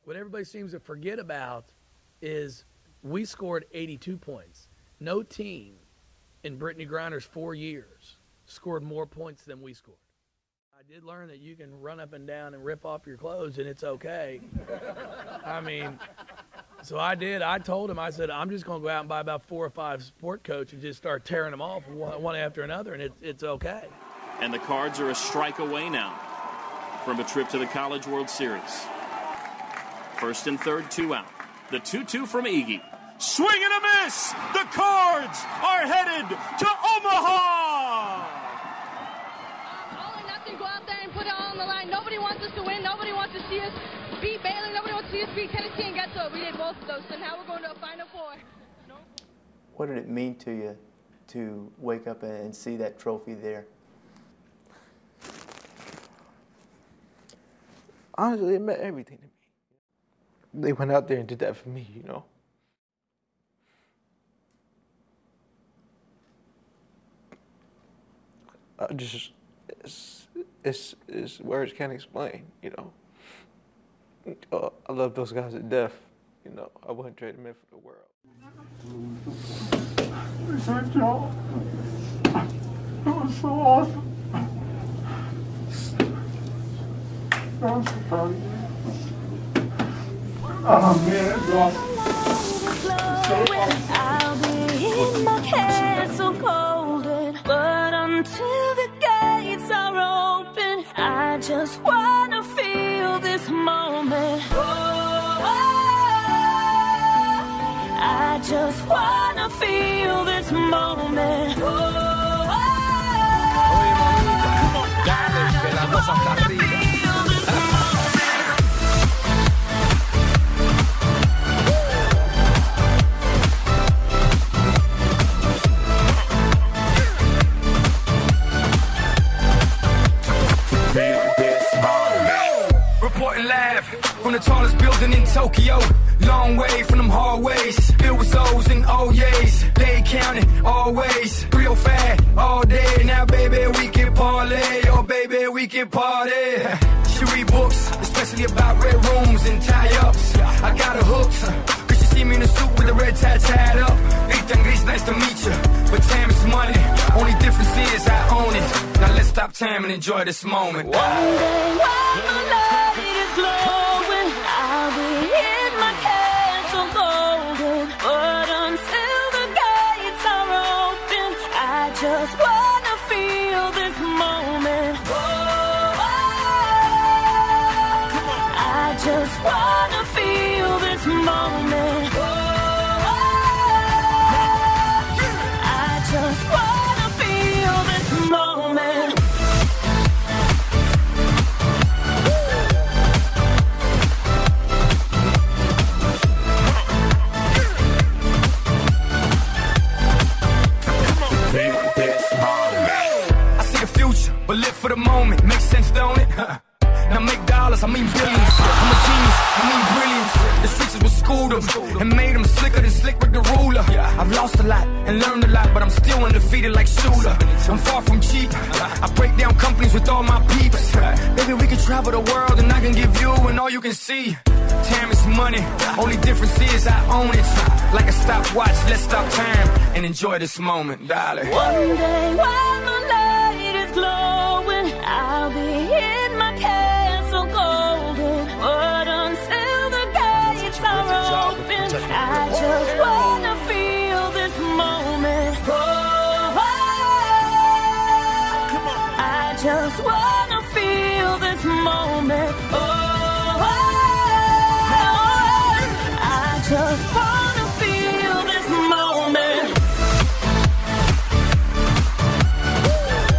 What everybody seems to forget about is we scored 82 points. No team in Brittany Griner's 4 years scored more points than we scored. I did learn that you can run up and down and rip off your clothes and it's okay. I mean, so I did. I told him, I said, I'm just going to go out and buy about 4 or 5 sport coats and just start tearing them off one after another, and it's okay. And the Cards are a strike away now from a trip to the College World Series. First and third, 2 out. The 2-2 from Iggy. Swing and a miss! The Cards are headed to Omaha! All or nothing, go out there and put it all on the line. Nobody wants us to win. Nobody wants to see us beat Baylor. Nobody wants to see us beat Tennessee and get to it. We did both of those, so now we're going to a Final Four. No? What did it mean to you to wake up and see that trophy there? Honestly, it meant everything to me. They went out there and did that for me, you know. It's words can't explain, you know. I love those guys to death, you know. I wouldn't trade them in for the world. Thank y'all. That was so awesome. I'm so proud of you. Oh man, that's awesome. I'll be in my castle golden, but until the gates are open, I just wanna feel this moment. I just wanna feel this moment. Dale, que la cosa está arriba. Reporting live from the tallest building in Tokyo. Long way from them hallways. Filled with O's and O's. They counting always. Real fat all day. Now, baby, we can parlay. Oh, baby, we can party. She read books, especially about red rooms and tie-ups. I got her hooked. Cause she see me in a suit with a red tie tied up. Ethan Grease, nice to meet you. But time is money. Only difference is I own it. Now let's stop time and enjoy this moment. One day while the light is glowing, I'll be in my castle golden. But until the gates are open, I just wanna feel this moment. I just wanna feel this moment. I just wanna feel this moment. I see the future, but live for the moment. Makes sense, don't it? Now make dollars, I mean billions. I'm a genius, I mean brilliance. The streets was schooled them and made them slicker than Slick Rick the ruler. I've lost a lot and learned a lot, but I'm still undefeated like Shooter. I'm far from cheap. I break down companies with all my peeps. Baby, we can travel the world and I can give you and all you can see. Time is money, only difference is I own it. Like a stopwatch, let's stop time and enjoy this moment, darling. One day while the light is glowing, I'll be in my castle golden. But until the gates are open, I just wanna feel this moment. I just wanna feel this moment. I just wanna feel this moment.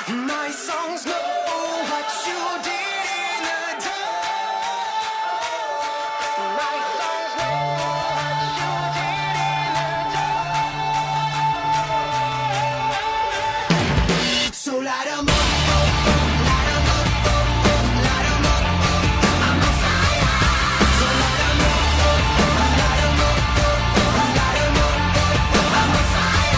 My songs know what you did in the dark. My songs know what you did in the dark. So light 'em up, light 'em up, light 'em up. I'm on fire. So light 'em up, light 'em up, light 'em up. I'm on fire.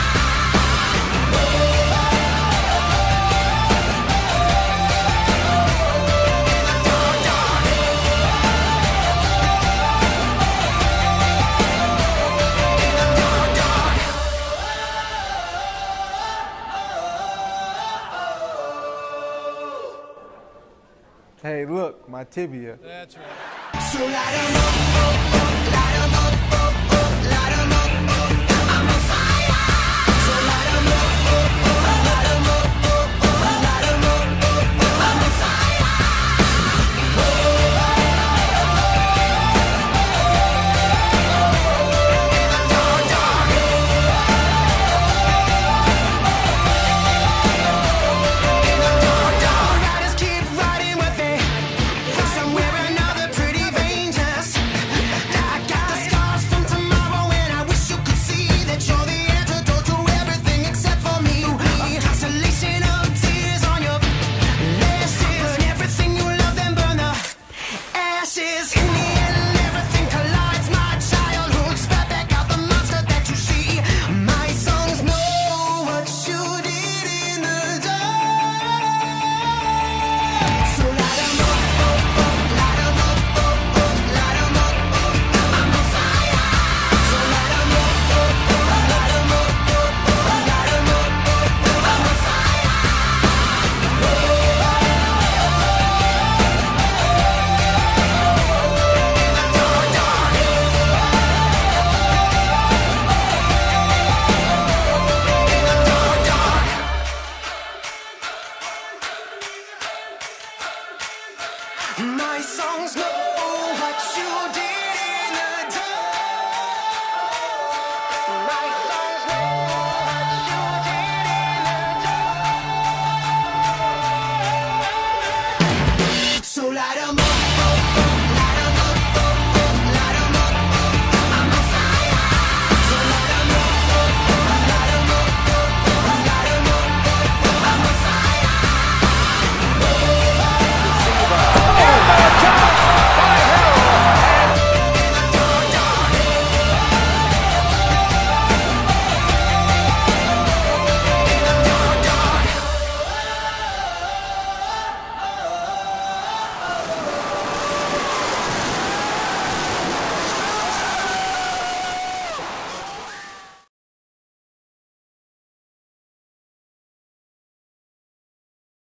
Hey, look, my tibia. That's right. So light 'em up, light 'em up, light 'em up. I'm on fire. So light 'em up, light 'em up, light 'em up. I'm on fire. Riders keep riding with me. Somewhere or another, pretty dangerous. I got the scars from tomorrow, and I wish you could see that you're the antidote to everything except for me. A constellation of tears on your lashes. Burn everything you love, then burn the ashes. In the end, everything collides. My childhood, spat back out the monster that you see. My songs know what you did in the dark. So light 'em up, light 'em up, light 'em up. I'm on fire. So light 'em up, light 'em up, light 'em up. I'm on fire. My songs know what you did.